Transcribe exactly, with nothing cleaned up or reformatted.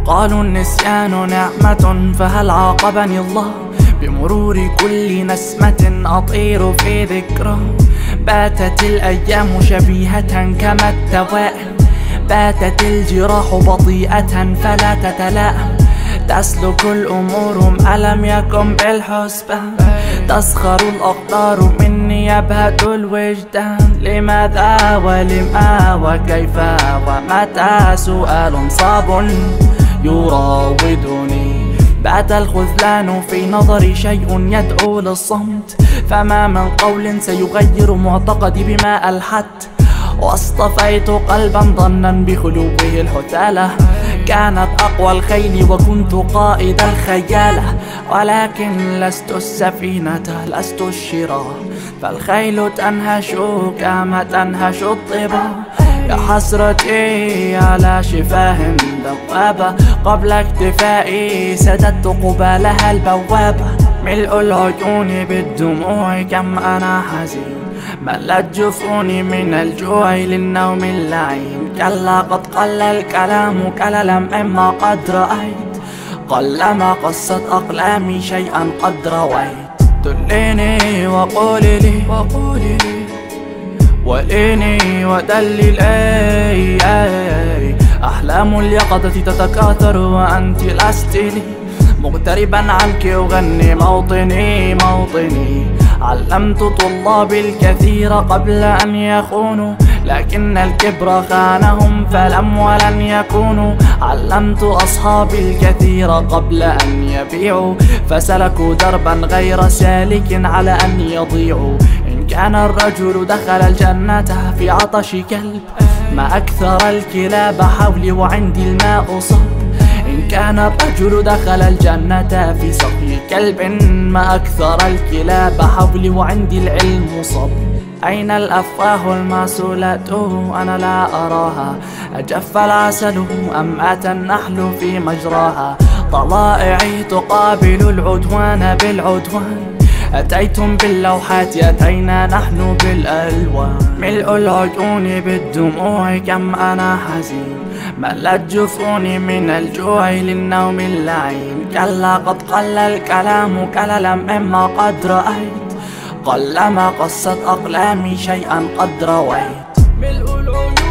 قالوا النسيان نعمة فهل عاقبني الله بمرور كل نسمة أطير في ذكرى. باتت الأيام شبيهة كما التوائم، باتت الجراح بطيئة فلا تتلائم. تسلك الأمور ألم يكن بالحسبان، تسخر الأقدار مني يبهت الوجدان. لماذا ولما وكيف ومتى سؤال صعب يراودني. بات الخذلان في نظري شيء يدعو للصمت، فما من قول سيغير معتقدي بما ألحت. واصطفيت قلبا ظنا بخلوه الحثالة، كانت أقوى الخيل وكنت قائد الخيالة. ولكن لست السفينة لست الشراع، فالخيل تنهش كما تنهش الطبا. يا حسرتي على شفاه دوابة، قبل اكتفائي سددت قبالها البوابة. ملء العيون بالدموع كم أنا حزين، ملت جفوني من الجوع للنوم اللعين. كلا قد قل الكلام كللا مما قد رأيت، قلما قصت أقلامي شيئا قد رويت. دليني وقولي لي وقولي لي وليني ودلل أي أي. أحلام اليقظة تتكاثر وأنت لست لي، مغتربا عنك أغني موطني موطني. علمت طلابي الكثير قبل أن يخونوا، لكن الكبر خانهم فلم ولن يكونوا. علمت أصحابي الكثير قبل أن يبيعوا، فسلكوا دربا غير سالك على أن يضيعوا. إن كان الرجل دخل الجنة في عطش كلب، ما أكثر الكلاب حولي وعندي الماء صب. إن كان الرجل دخل الجنة في سقي كلب، ما أكثر الكلاب حولي وعندي العلم صب. أين الأفواه الماسولة أنا لا أراها، أجف العسل أم أتى النحل في مجراها. طلائعي تقابل العدوان بالعدوان، أتيتم باللوحات أتينا نحن بالألوان. ملء العيون بالدموع كم أنا حزين، ملت جفوني من الجوع للنوم اللعين. كلا قد قل الكلام كللا مما قد رأيت، قلما قصت أقلامي شيئا قد رويت. ملء العيون